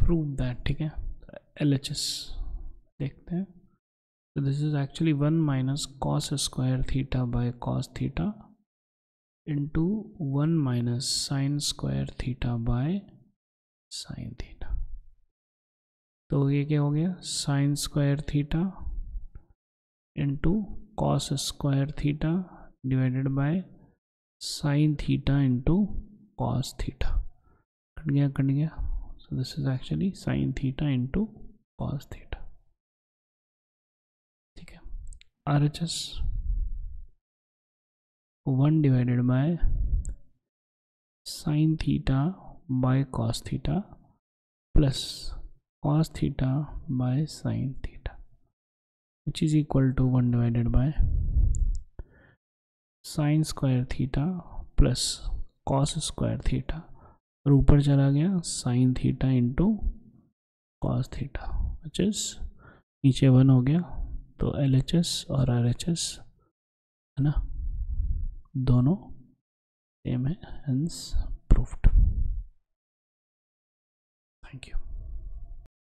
Prove that, ठीक है। LHS देखते हैं। तो this is actually 1 minus cos square theta by cos theta into 1 minus sine square theta by sine theta. तो ये क्या हो गया, sine square theta into cos square theta divided by sine theta into cos theta. Cut गया। So this is actually sine theta into cos theta, ठीक है। RHS 1 divided by sine theta by cos theta plus cos theta by sin theta which is equal to 1 divided by sin square theta plus cos square theta, और ऊपर चला गया sin theta into cos theta which is नीचे 1 हो गया। तो LHS और RHS है ना, दोनों सेम है, hence proved। Thank you.